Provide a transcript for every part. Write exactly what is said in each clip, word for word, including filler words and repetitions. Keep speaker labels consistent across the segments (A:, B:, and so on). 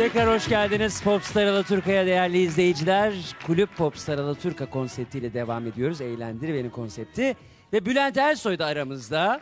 A: Tekrar hoş geldiniz Popstar Alaturka'ya değerli izleyiciler. Kulüp Popstar Alaturka konseptiyle devam ediyoruz. Eğlendir Beni konsepti. Ve Bülent Ersoy da aramızda.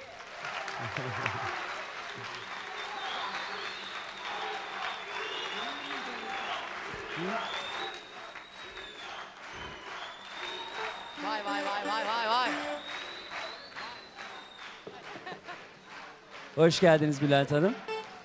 B: Vay vay vay vay vay vay.
A: Hoş geldiniz Bülent Hanım.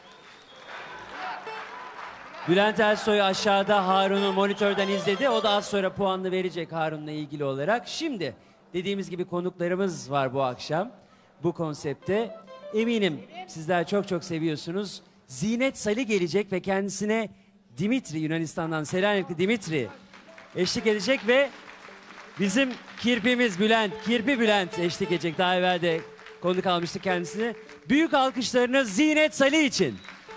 A: Bülent Ersoy aşağıda Harun'u monitörden izledi. O da az sonra puanını verecek Harun'la ilgili olarak. Şimdi dediğimiz gibi konuklarımız var bu akşam. Bu konsepte eminim sizler çok çok seviyorsunuz. Zinet Salih gelecek ve kendisine Dimitri, Yunanistan'dan Selanikli Dimitri eşlik edecek ve bizim kirpimiz Bülent, kirpi Bülent eşlik edecek. Daha evvel de konuk almıştık kendisini. Büyük alkışlarınız Zinet Salih için.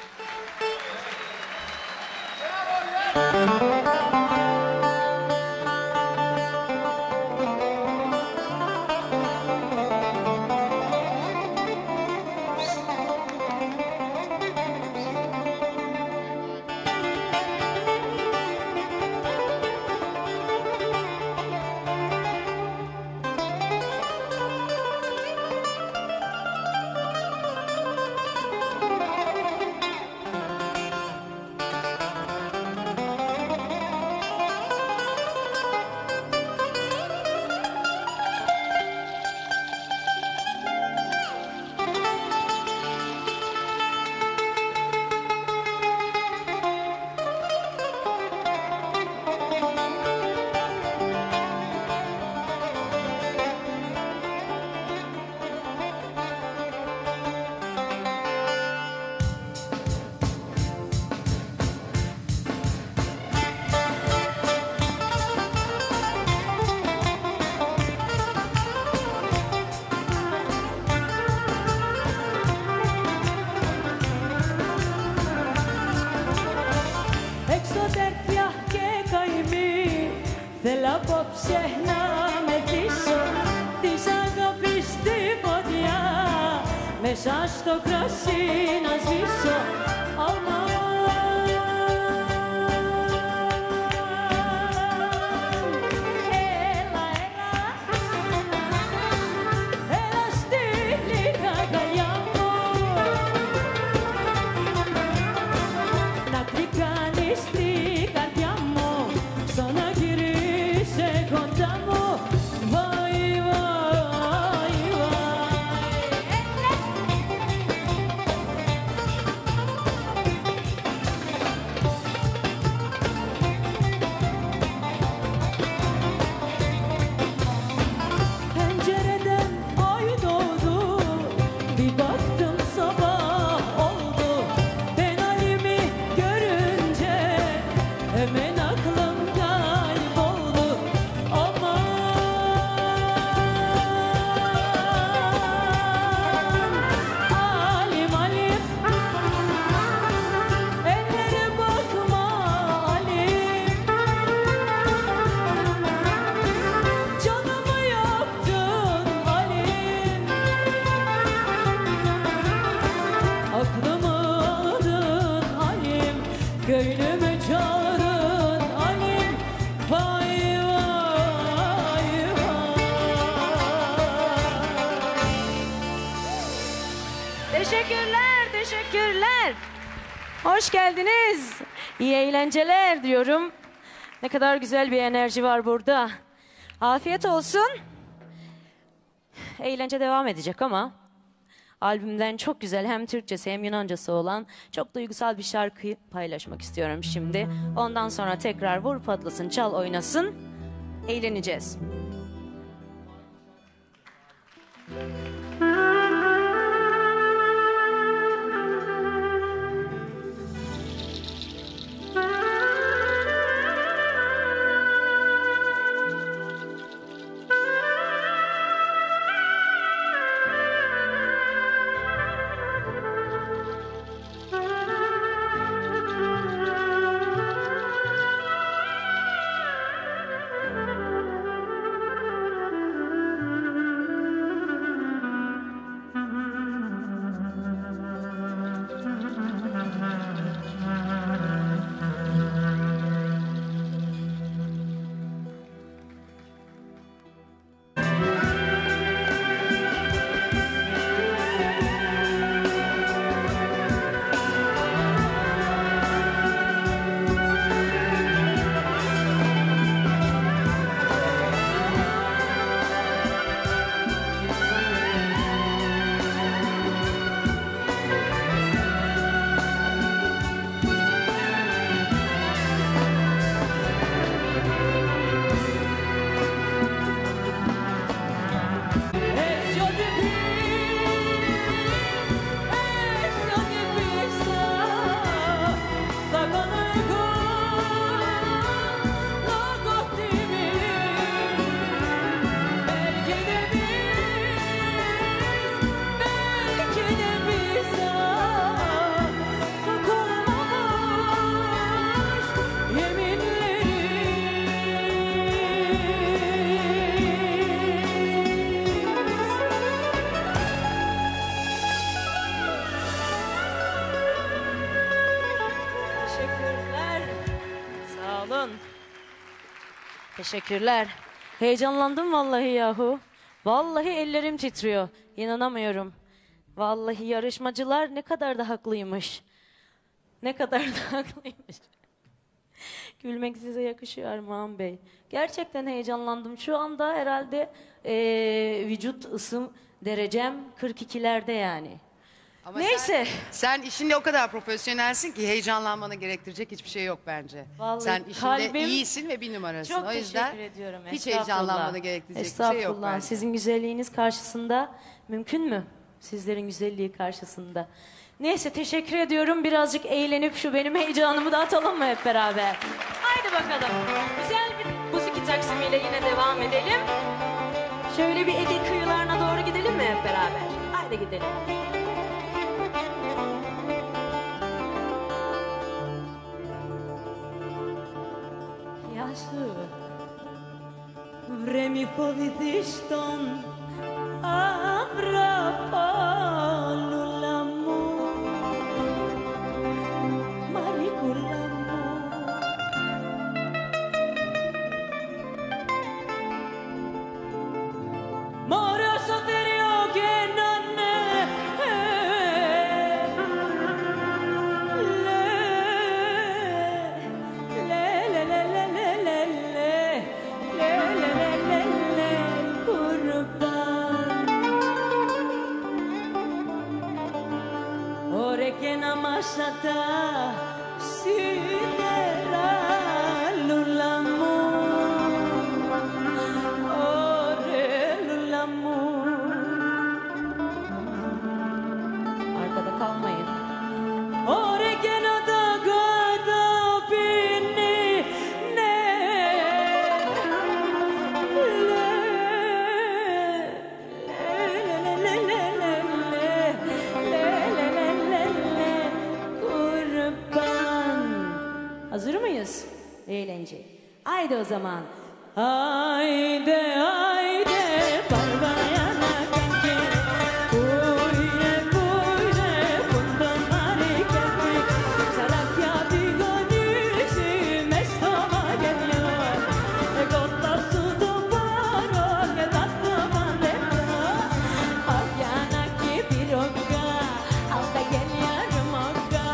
C: Θέλω απόψε να μεθύσω της αγάπης τη φωτιά, μέσα στο κρασί να σβήσω. Αμάν, έλα, έλα, έλα στη λίγα αγκαλιά μου, να τρικάνεις την καρδιά μου, στο να γυρίσεις κοντά μου. Βάι, βάι, pencereden ay doğdu, bir baktım sabah oldu. Ben halimi görünce hemen aklım kayboldu. Aman, halim halim, ellere bakma halim, canımı yaktın halim, aklımı aldın halim, gönlümü çaldın halim. Vay vay vay.
D: Teşekkürler, teşekkürler. Hoş geldiniz. İyi eğlenceler diyorum. Ne kadar güzel bir enerji var burada. Afiyet olsun. Eğlence devam edecek ama albümden çok güzel hem Türkçesi hem Yunancası olan çok duygusal bir şarkıyı paylaşmak istiyorum şimdi. Ondan sonra tekrar vur patlasın, çal oynasın. Eğleneceğiz. Teşekkürler. Heyecanlandım vallahi yahu. Vallahi ellerim titriyor. İnanamıyorum. Vallahi yarışmacılar ne kadar da haklıymış. Ne kadar da haklıymış. Gülmek size yakışıyor Armağan Bey. Gerçekten heyecanlandım. Şu anda herhalde eee, vücut ısım derecem kırk ikilerde yani.
B: Ama
D: Neyse.
B: Sen, sen işinde o kadar profesyonelsin ki heyecanlanmanı gerektirecek hiçbir şey yok bence.
D: Vallahi
B: sen işinde
D: kalbim-
B: iyisin ve bir numarasın.
D: Çok
B: O yüzden
D: teşekkür ediyorum.
B: hiç
D: Estağfurullah.
B: heyecanlanmanı gerektirecek bir şey yok
D: Estağfurullah.
B: bence.
D: Sizin güzelliğiniz karşısında mümkün mü? Sizlerin güzelliği karşısında. Neyse teşekkür ediyorum. Birazcık eğlenip şu benim heyecanımı da atalım mı hep beraber? Haydi bakalım. Güzel bir musiki taksimiyle yine devam edelim. Şöyle bir Ege kıyılarına doğru gidelim mi hep beraber? Haydi gidelim. Γεια σου. Βρε μη φοβηθείς τον αβραπάλουλα μου, Μαρικούλα μου. Μωρέ όσο θεριό και να είναι, και να μάσατα σίδερα λούλα μου, ωραία λούλα μου. Arkada kalmayın. Ωραία και να τα καταπίνει, ναι, λε, λε, λε, λε, λε, hazır mıyız? Eğlence. Haydi o zaman. Haydi haydi parvayana kanki. Buyre buyre bundan harikati. Sarakya bir gönlüsü mestoma geliyor. E gotta su duvaro ke tatlı bandera. Akyana ki bir okka. Alda gel yarım okka.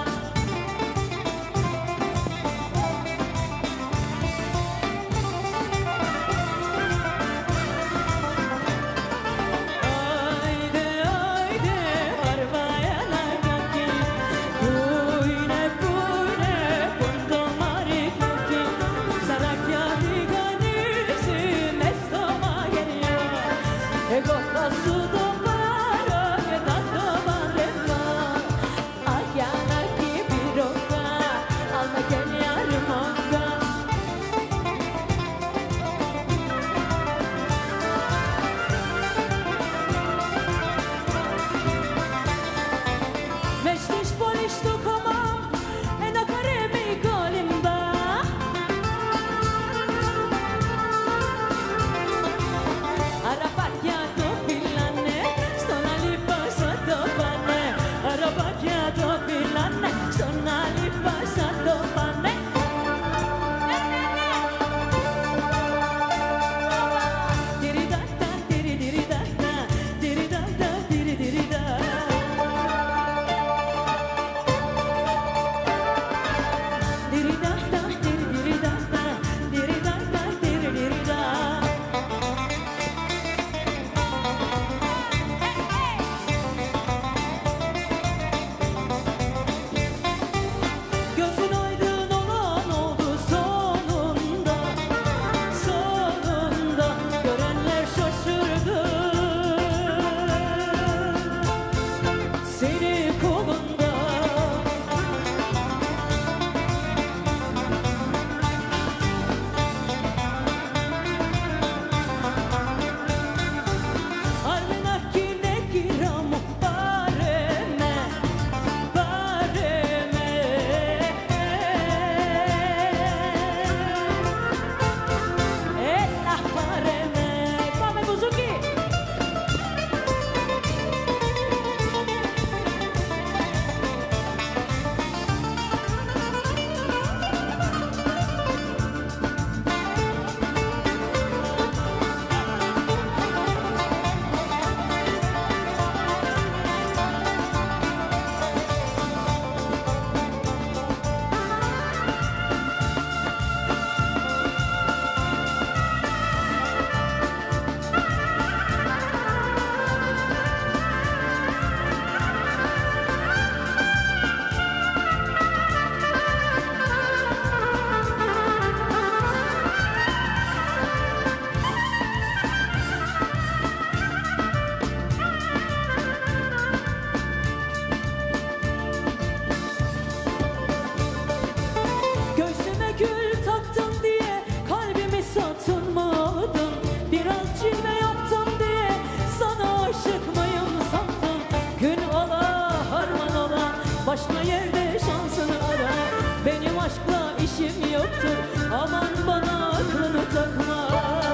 C: unuttun mu aldın? Biraz cilve yaptım diye sana aşık mıyım sandın? Gün ola harman ola başka yerde şansını ara. Benim aşkla işim yoktur, aman bana aklını takma.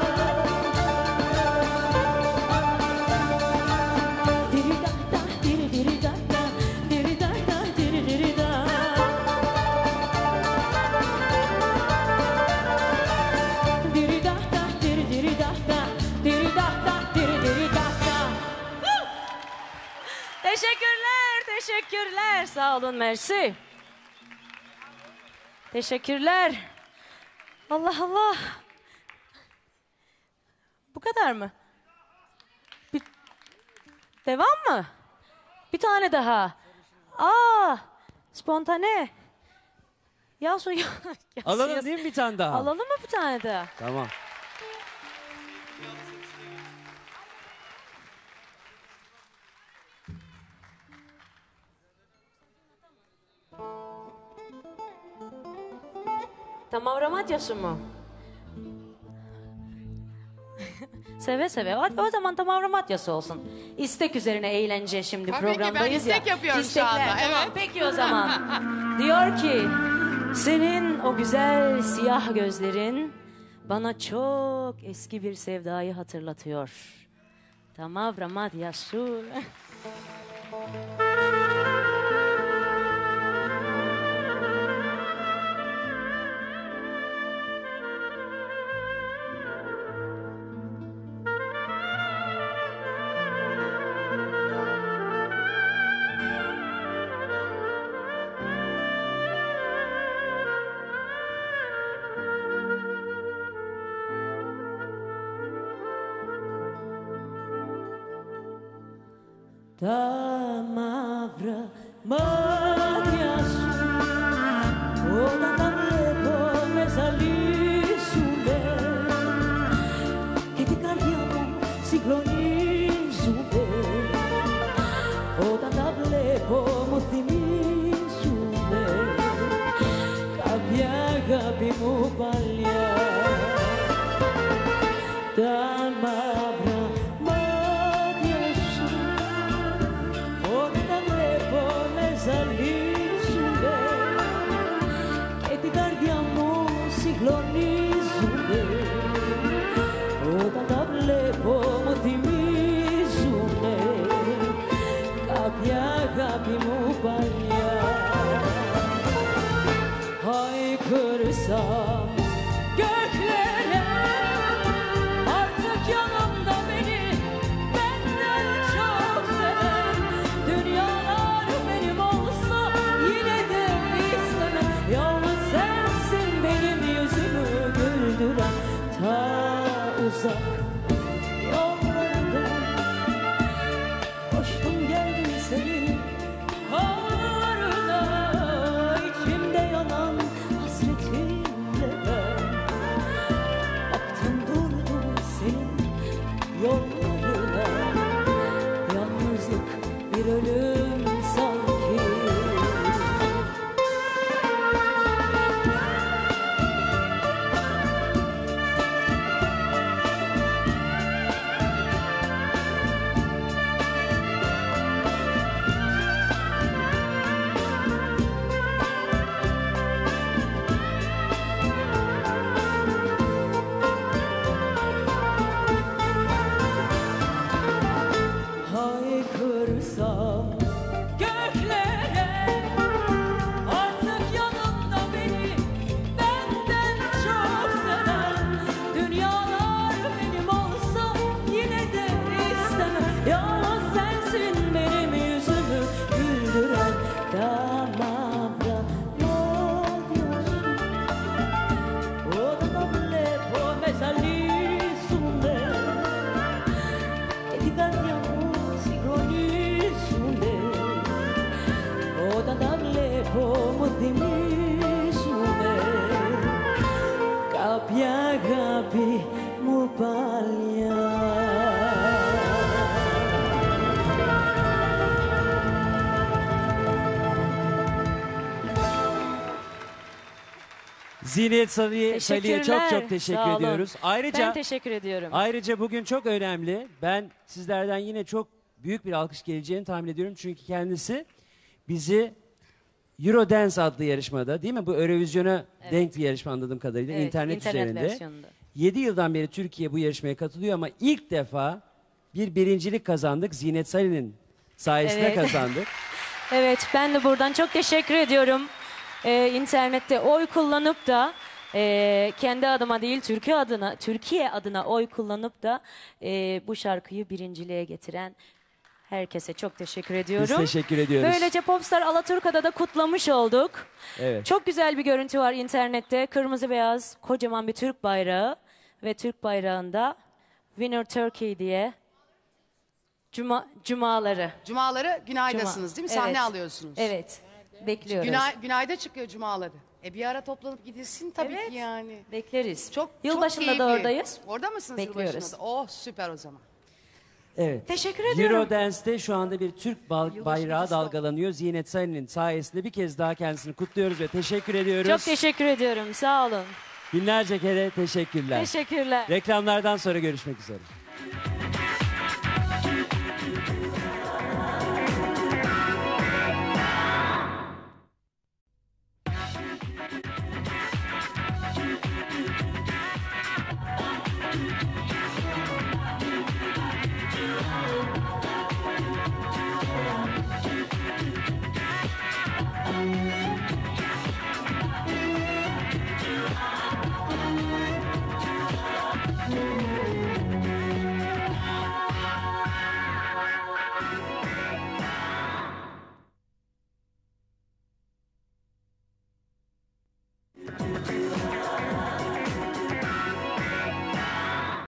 C: Diri da da diri diri da da, diri da da diri diri da. Diri da da diri diri da da, diri da da diri diri da da.
D: Teşekkürler, teşekkürler. Sağ olun, mersi. Teşekkürler. Allah Allah. Bu kadar mı? Bir... Devam mı? Bir tane daha. Aa, spontane. Ya su ya.
A: Alalım değil mi bir tane daha?
D: Alalım mı bir tane daha?
A: Tamam.
D: Tamam, Ramatyası mı? Seve seve. Hadi o zaman tamam, Ramatyası olsun. İstek üzerine eğlence şimdi
B: Tabii ki, ben
D: programdayız ya.
B: istek yapıyorum şu
D: İstekler,
B: anda,
D: tamam,
B: evet.
D: peki o zaman. Diyor ki, senin o güzel siyah gözlerin bana çok eski bir sevdayı hatırlatıyor. Tamam, Ramatyası.
C: Τα μαύρα μάτια σου όταν τα βλέπω με ζαλίζουνε και την καρδιά μου συγκλονίζουνε. Όταν τα βλέπω μου θυμίζουνε κάποια αγάπη μου παλιά. Τα μαύρα ζαλίζουνε και την καρδιά μου συγκλονίζουνε. Όταν τα βλέπω μου θυμίζουνε κάποια αγάπη μου παλιά. Haykırsam göklere artık yanımda beni benden çok seven dünyalar benim olsa yine de istemem. Yalnız sensin benim yüzümü güldüren ta uzak yollardan koştum geldim senin ağlarına. İçimde yanan hasretinle ben baktım durdum senin yollarına. Yalnızlık bir ölüm sanki. Haykırsam göklere artık yanımda beni benden çok seven dünyalar benim olsa yine de istemem. Yalnız sensin benim yüzümü güldüren damavra maviosu. Όταν τα βλέπω με ζαλίζουνε και την καρδιά μου συγκλονίζουνε. Όταν τα βλέπω μου θυμίζουνε κάποια αγάπη μου παλιά.
A: Zinet Salih'e Salih'e çok çok
D: Teşekkürler,
A: teşekkür
D: sağ olun.
A: ediyoruz. Ayrıca
D: Ben teşekkür ediyorum.
A: ayrıca bugün çok önemli. Ben sizlerden yine çok büyük bir alkış geleceğini tahmin ediyorum. Çünkü kendisi bizi Eurodance adlı yarışmada, değil mi? Bu Eurovision'a denk bir yarışma anladığım kadarıyla,
D: Evet,
A: internet,
D: internet
A: üzerinde.
D: versiyonunda.
A: yedi yıldan beri Türkiye bu yarışmaya katılıyor ama ilk defa bir birincilik kazandık. Zinet Salih'in sayesinde
D: Evet.
A: kazandık.
D: Evet, ben de buradan çok teşekkür ediyorum. Ee, internette oy kullanıp da e, kendi adıma değil Türkiye adına Türkiye adına oy kullanıp da e, bu şarkıyı birinciliğe getiren herkese çok teşekkür ediyorum.
A: Biz teşekkür ediyoruz.
D: Böylece Popstar Alaturka'da da kutlamış olduk.
A: Evet.
D: Çok güzel bir görüntü var internette. Kırmızı beyaz kocaman bir Türk bayrağı ve Türk bayrağında Winner Turkey diye Cuma, cumaları.
B: Cumaları Günay'dasınız
D: Cuma.
B: değil mi? Sahne
D: Evet.
B: alıyorsunuz.
D: Evet. Bekliyoruz.
B: Günay, Günay'da çıkıyor Cumaları. E bir ara toplanıp gidilsin tabii
D: Evet.
B: ki yani.
D: Bekleriz.
B: Çok
D: Yılbaşında
B: çok
D: da
B: keyifli.
D: oradayız.
B: Orada mısınız
D: Bekliyoruz.
B: yılbaşında da? Oh süper o zaman.
A: Evet.
D: Teşekkür ediyorum.
A: Eurodance'de şu anda bir Türk bal- bayrağı dalgalanıyor. Zinet Salih'in sayesinde bir kez daha kendisini kutluyoruz ve teşekkür ediyoruz.
D: Çok teşekkür ediyorum. Sağ olun.
A: Binlerce kere teşekkürler.
D: Teşekkürler.
A: Reklamlardan sonra görüşmek üzere.